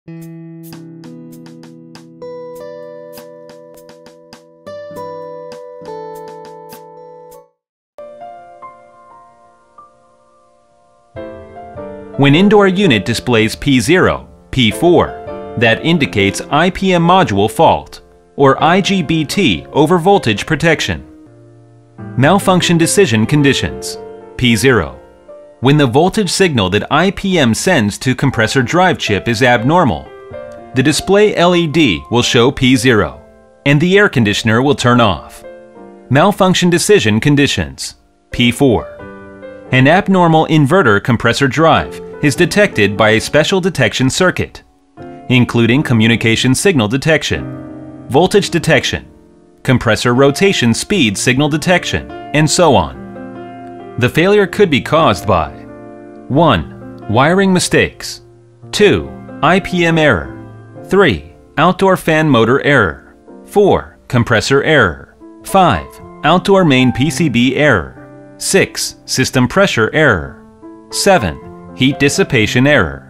When indoor unit displays P0, P4, that indicates IPM module fault, or IGBT over voltage protection. Malfunction decision conditions. P0. When the voltage signal that IPM sends to compressor drive chip is abnormal, the display LED will show P0, and the air conditioner will turn off. Malfunction decision conditions. P4. An abnormal inverter compressor drive is detected by a special detection circuit, including communication signal detection, voltage detection, compressor rotation speed signal detection, and so on. The failure could be caused by 1. Wiring mistakes, 2. IPM error, 3. Outdoor fan motor error, 4. Compressor error, 5. Outdoor main PCB error, 6. System pressure error, 7. Heat dissipation error.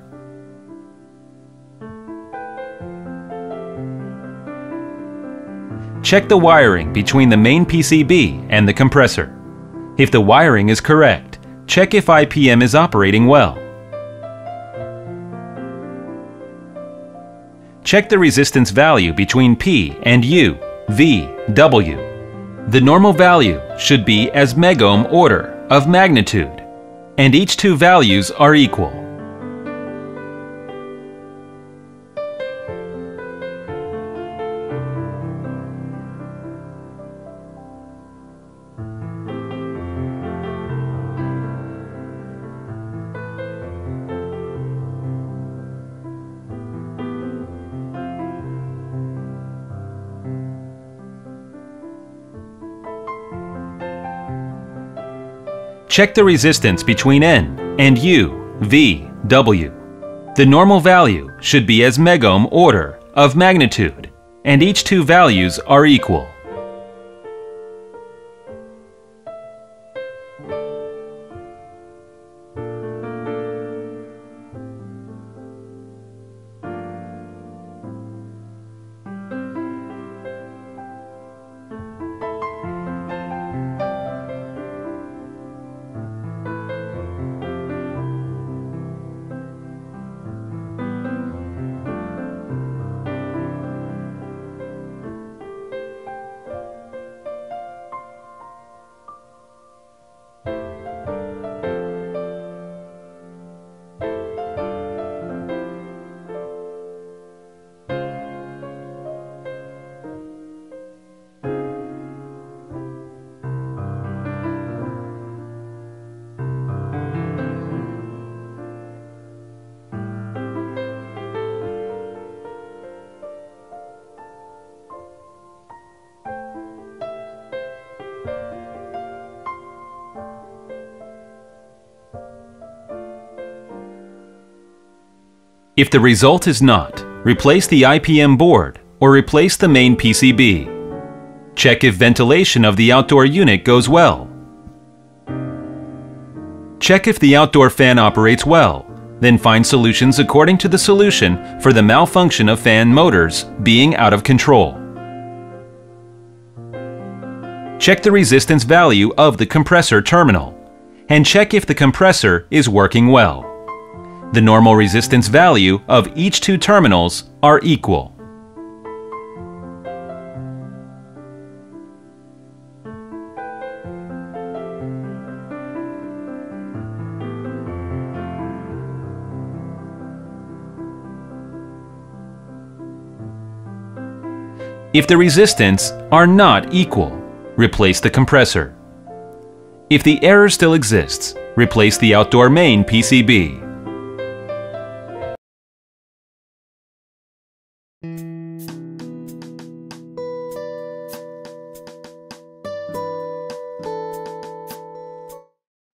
Check the wiring between the main PCB and the compressor. If the wiring is correct, check if IPM is operating well. Check the resistance value between P and U, V, W. The normal value should be as megohm order of magnitude, and each two values are equal. Check the resistance between N and U, V, W. The normal value should be as megohm order of magnitude, and each two values are equal. If the result is not, replace the IPM board or replace the main PCB. Check if ventilation of the outdoor unit goes well. Check if the outdoor fan operates well, then find solutions according to the solution for the malfunction of fan motors being out of control. Check the resistance value of the compressor terminal, and check if the compressor is working well. The normal resistance value of each two terminals are equal. If the resistance are not equal, replace the compressor. If the error still exists, replace the outdoor main PCB.